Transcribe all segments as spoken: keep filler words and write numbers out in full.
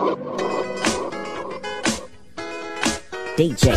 D J.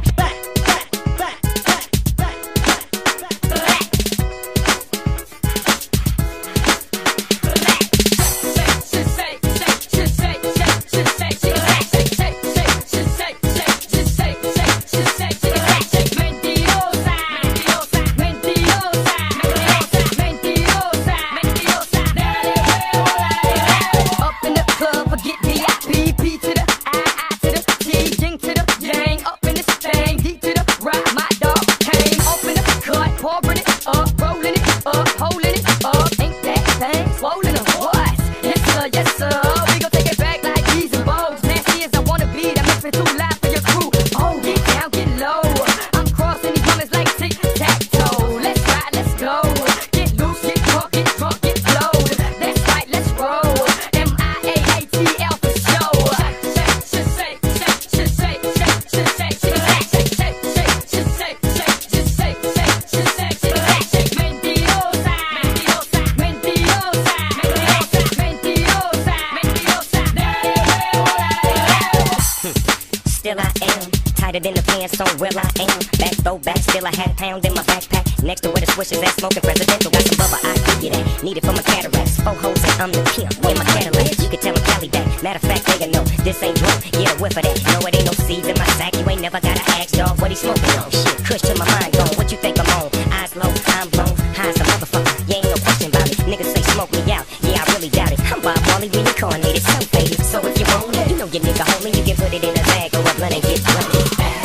Still I am tighter than the pants on where I am. Back though back, still I had a pound in my backpack. Next to where the swishers at, smoking presidential. Got some bubba, I give you that. Need it for my cataracts. Four hoes and I'm the pimp in my Cadillac. You can tell them Cali that. Matter of fact, they know this ain't drunk. Get a whiff of that. No, it ain't no seeds in my sack. You ain't never gotta ask, dog, what he smoking on. Shit, kush to my mind gone. What you think I'm on? Eyes low, I'm blown. High as a motherfucker. You ain't no question about it. Niggas say smoke me out. Yeah, I really doubt it. I'm Bob Marley reincarnated, so faded. So if you want it, you know your nigga homie. You can put it in a bag or a blunt and get drunk.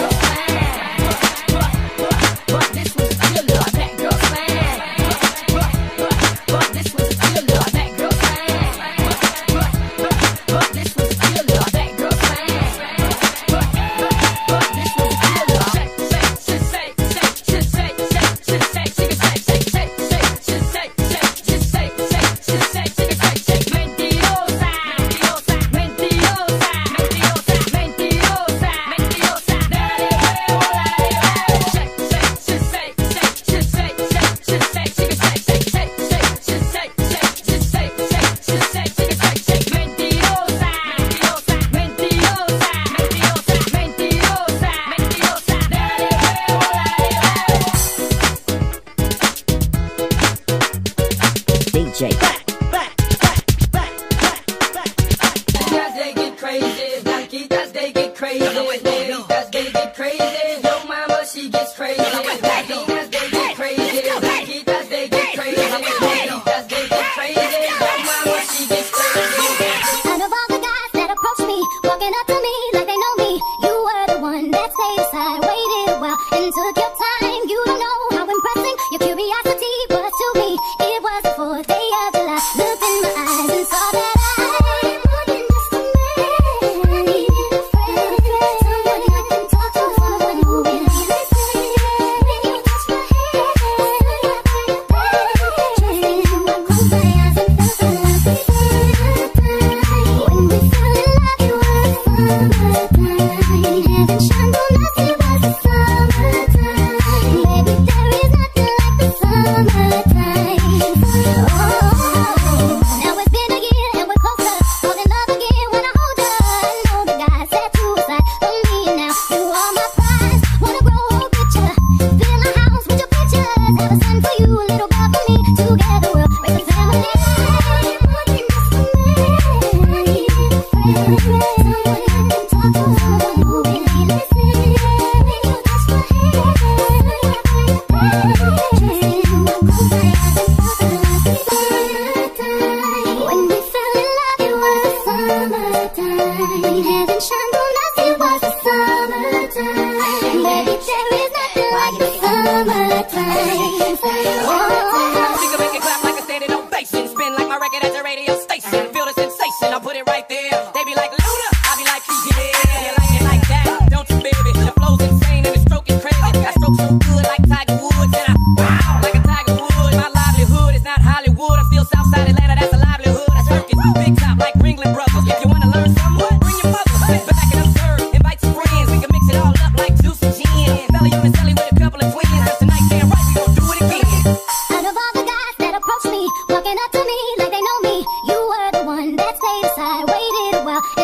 D J. Back, back, back, back, back, back. Cause they get crazy, Blanquitas they get crazy, Neritas they get crazy, yo mama she gets crazy. Latinas they get crazy, Blanquitas they get crazy, Neritas they get crazy, yo mama she gets crazy. Out of all the guys that approach me, walking up to me like they know me, you were the one that stayed aside, waited a while and took your time. You don't know how impressing your curiosity was to me. It was the fourth day of July. Looked in my eyes and saw that I am more than just a man. I needed a friend, someone I can talk to, someone who will listen. When you touch my hand, I got like a bad dream. I closed my eyes and felt the love before. When we fell in love, it was summertime. Heaven shined on us, it was the summertime. Baby, there is nothing like the summertime. Oh, now it's been a year and we're closer. Fall in love again when I hold you. I know the guy set you aside for me and now you are my prize. Wanna grow old with you, fill a house with your pictures. Have a son for you, a little girl for me. Together we'll raise a family. More than just a man, I needed a friend, someone I can talk to, someone who will listen. When you touch my hand, I got like a bad dream. I closed my eyes and felt the love before. When we fell in love, it was summertime. Heaven shined on us, it was the summertime. Baby, there is nothing like the summertime. Oh. We can make it clap like a standing ovation, spin like my record at the radio station. Feel the sensation, I'll put it right there. They be like Luda, I be like yeah. You like it like that, don't you, baby? The flow's insane and the stroke is crazy. I stroke so good like Tiger Woods, and I wow like a Tiger Woods. My livelihood is not Hollywood. I'm still Southside Atlanta, that's a livelihood. I circus, big top like Ringling Brothers. If you wanna learn something, bring your mother.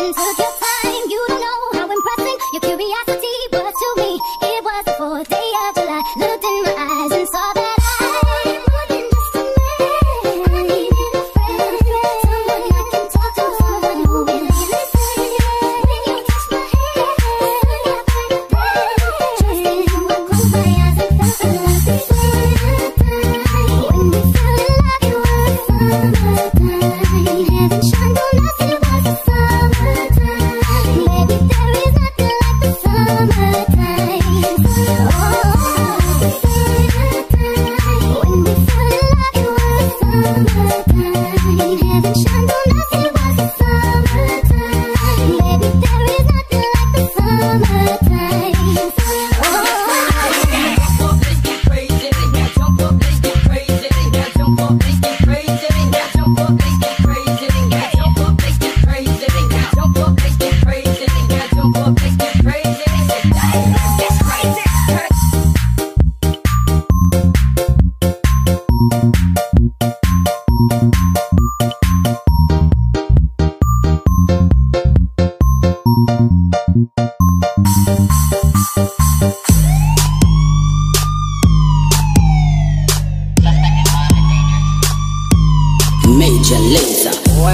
Major Lazer.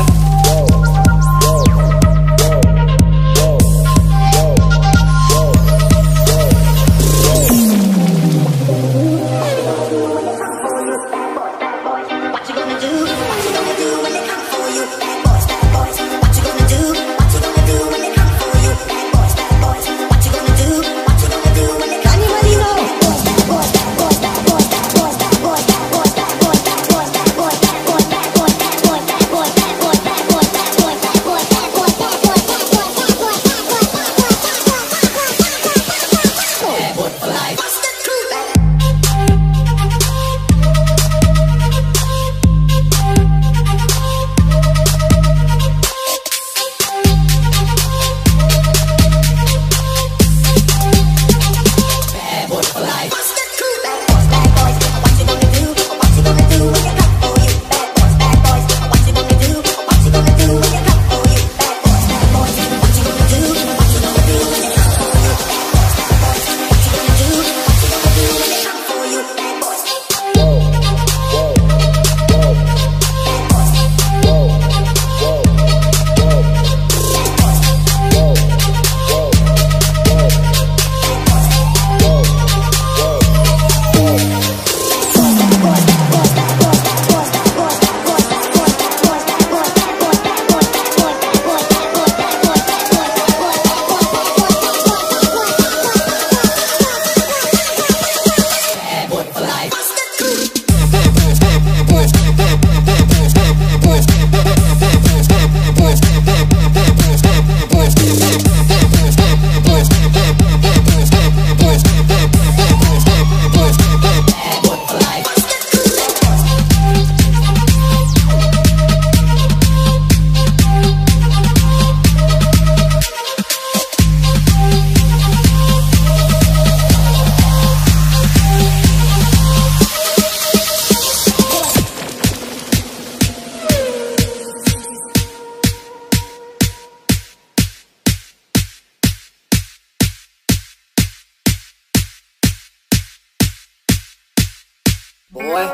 Boy.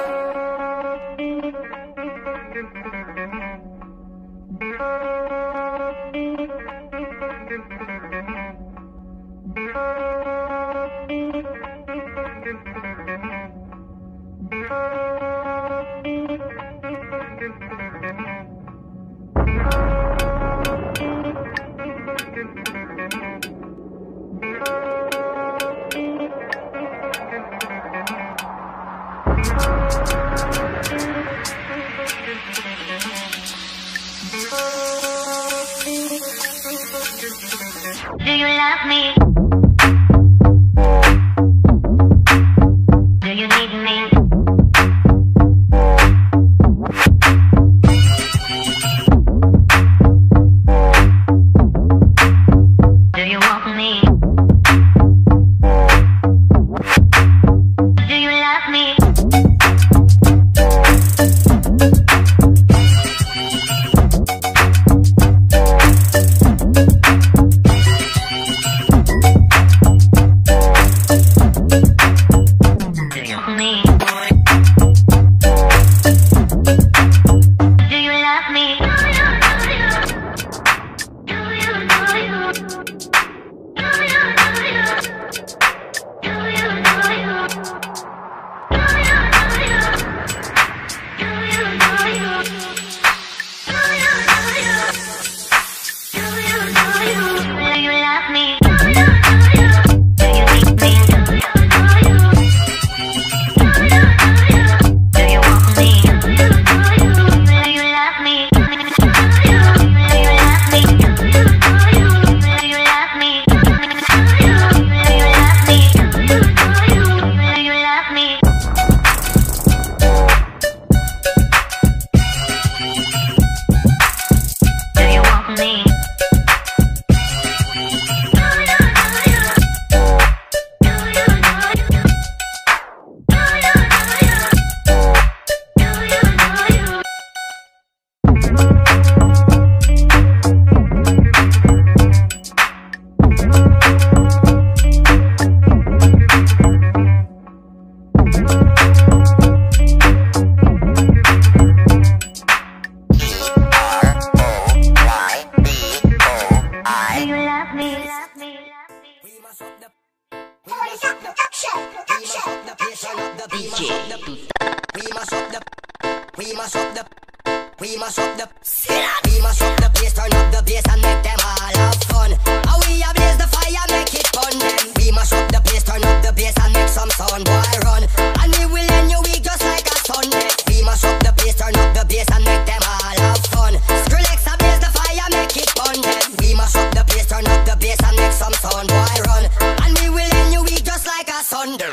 Do you love me? Do you need me? Do you want me? Do you love me? We mash up the, we mash up the, we mash up the, we mash up the place, turn up the bass and make them all have fun. How we ablaze the fire, make it fun. Then we mash up the place, turn up the bass and make some sound, boy run. And we will end your week just like a Sunday. We mash up the place, turn up the bass and make them all have fun. Skrillex ablaze the fire, make it fun. Then we mash up the place, turn up the bass and make some sound, boy run. And we will end your week just like a Sunday.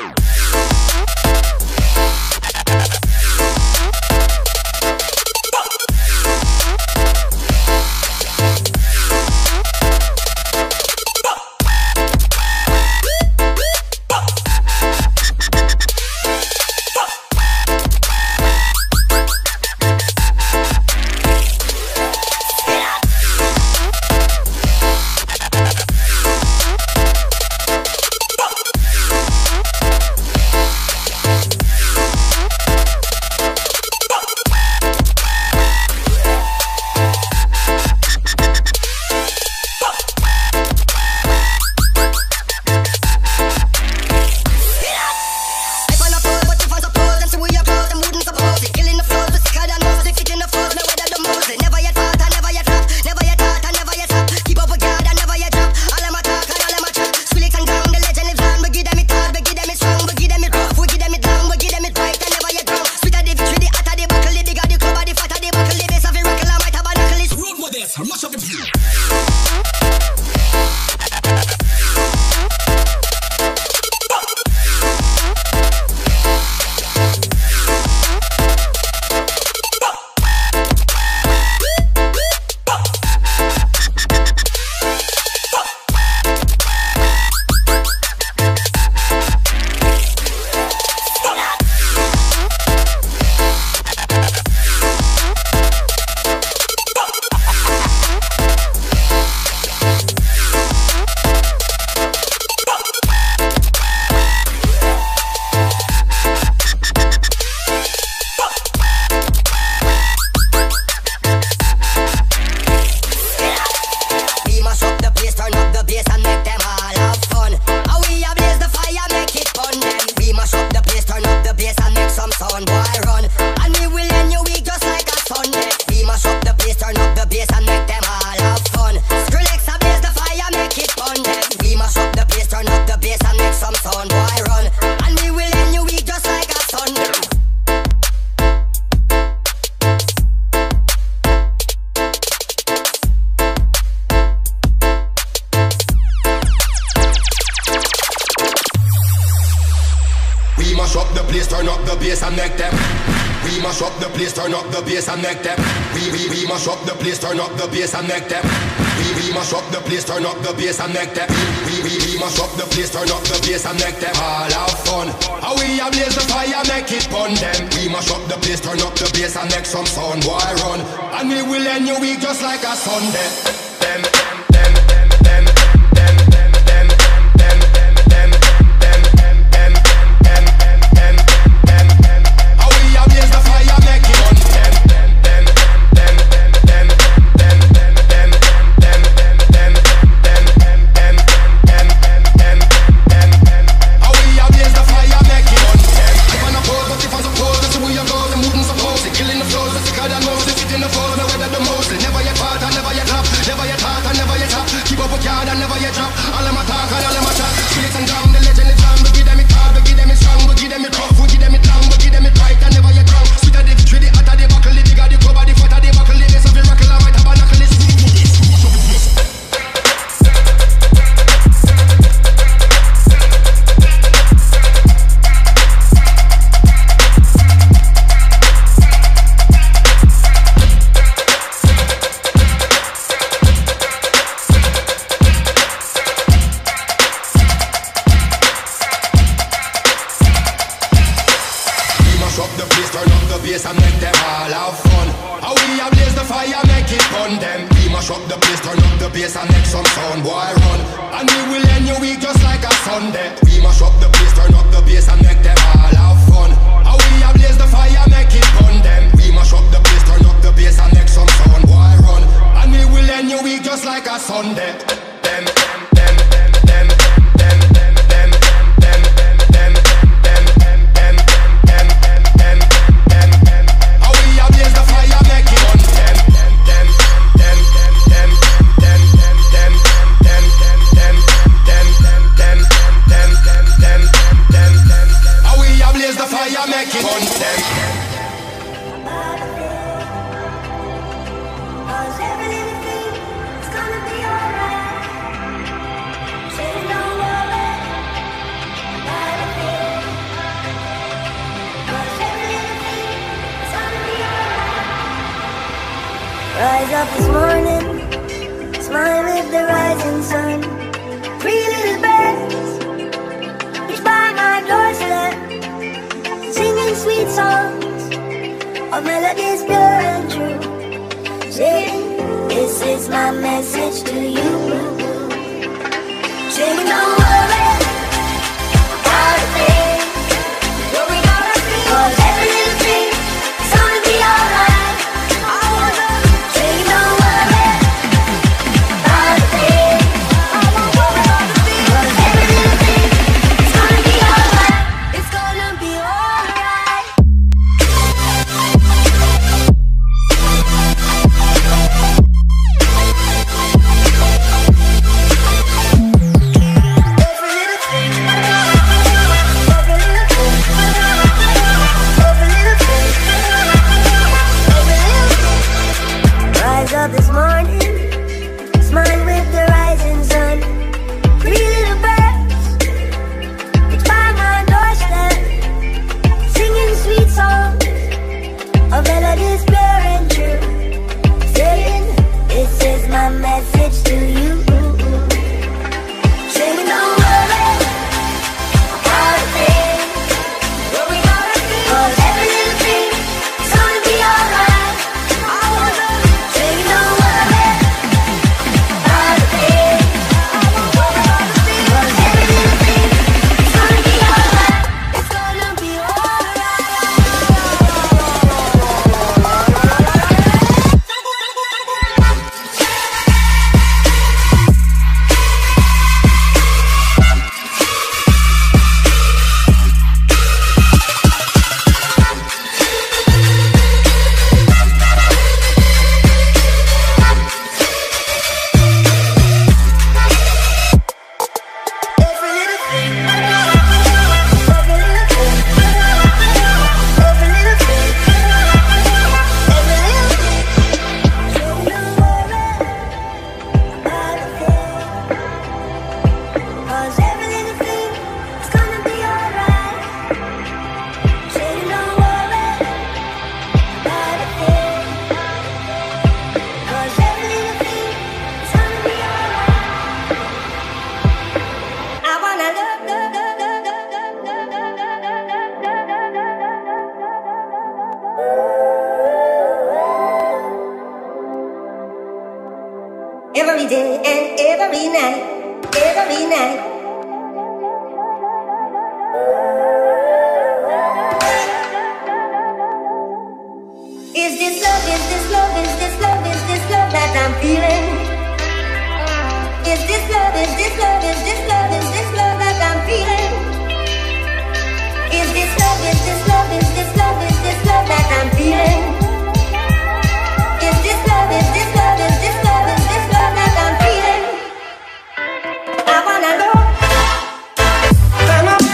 And make them. We we mash up the place, turn up the bass and make them. We we we mash up the place, turn up the bass and make them all have fun. How we ablaze the fire, make it fun. Them we mash up the place, turn up the bass and make some sound, boy run. And we will end your week just like a Sunday. Them them them them them them them them them them them them them them them. How we ablaze the fire, make it fun. Them them them them them them. Never yet drop, all of my talk and all of my chat. Spirits and down, the legend is on. We give them it hard, we give them it strong, we give them it rough, we give them it long, we give them it right and never yet wrong. Sweet of the victory, the hotter the buckle, the bigger the cover, the fatter the buckle, the best of the rockle, I might have a knuckle, it's and make them all have fun. How we ablaze the fire, make it fun. Them we mash up the place, turn up the bass and make some sound, boy run. And we will end your week just like a Sunday. We mash up the place, turn up the bass and make them all have fun. How we ablaze the fire, make it fun. Them we mash up the place, turn up the bass and make some sound, boy run. And we will end your week just like a Sunday. Them them them them them them them them them them. the rising sun. Three little birds, each by my doorstep, singing sweet songs of melodies pure and true, saying, this is my message to you. Saying, don't worry about a thing, worry about a thing, 'cause every little thing is gonna be alright. I wanna say, don't worry about a thing, I won't worry about a thing, 'cause every little thing is gonna be alright. It's gonna be alright. Up this morning, smile with the rising sun. Three little birds, it's by my doorstep, singing sweet songs of melodies pure and true, saying, this is my message to you. Saying, don't worry about a thing, worry about a thing, 'cause every little thing is gonna be alright. I wanna say, don't worry about a thing, I won't worry about a thing, 'cause every little thing is gonna be alright. It's gonna be every day and every night, every night. Is this love, is this love, is this love, is this love that I'm feeling? Is this love, is this love, is this love, is this love that I'm feeling? Is this love, is this love, is this love, is this love that I'm feeling? Is this love, is this love, is this love, is this love that I'm feeling? I wanna know. Come on.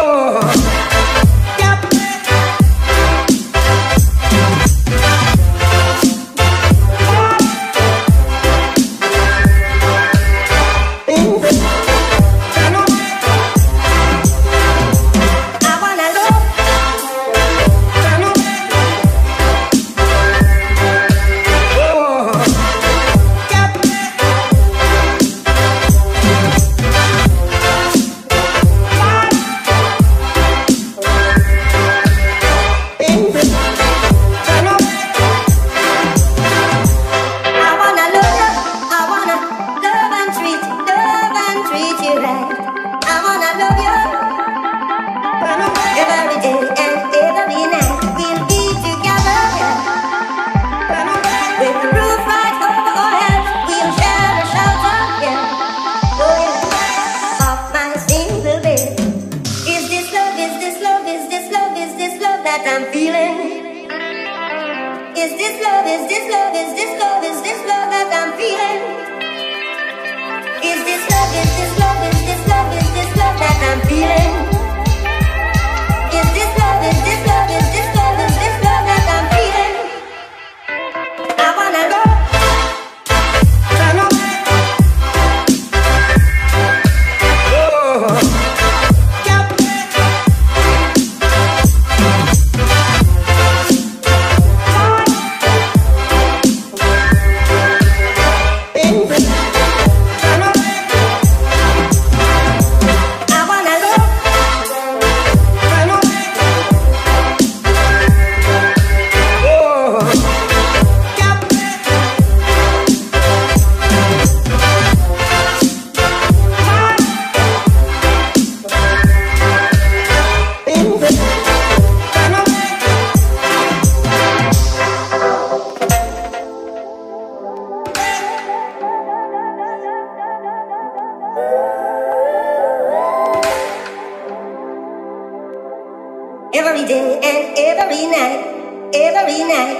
Oh. Yep. every day and every night, every night.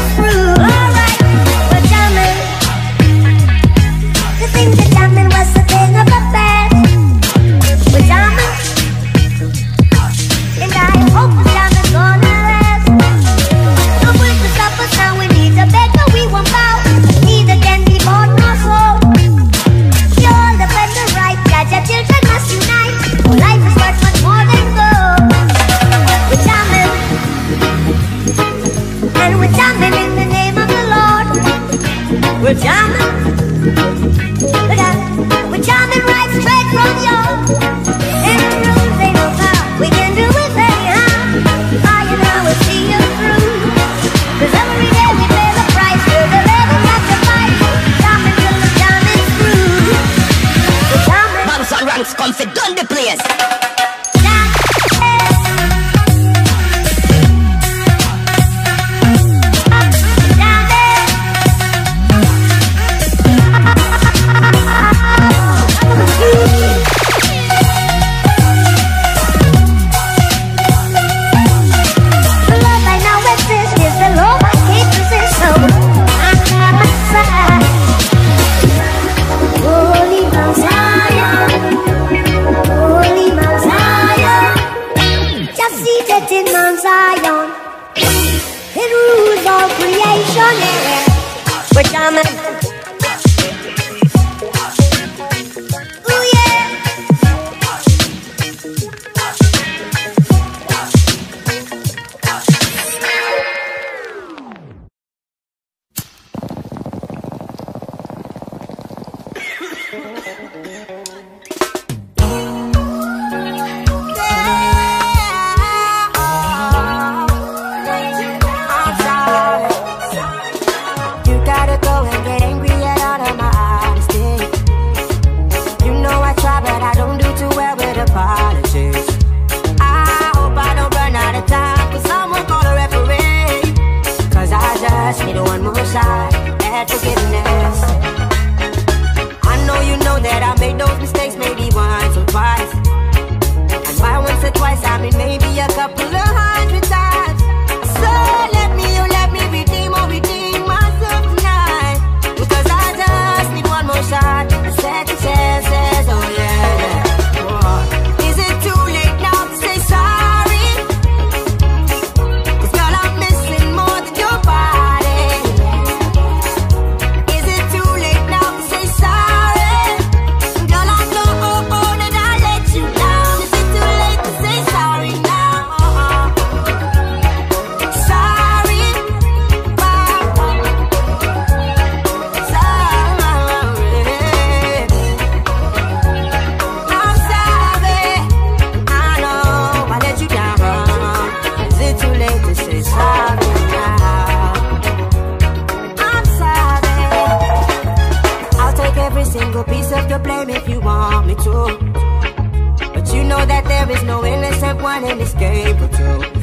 Think that jamming was the seated in Mount Zion. It rules all creation, yeah. But I'm a ooh, yeah. Need one more shot at forgiveness. I know you know that I made those mistakes maybe once or twice, and by once or twice I mean maybe a couple of hundred times. So let me, oh let me redeem or redeem myself tonight, because I just need one more shot, a second chances, oh yeah, yeah. Oh. Is it too late now to say sorry? Cause girl I'm missing more than your body. Piece of the blame if you want me to, but you know that there is no innocent one in this game but you.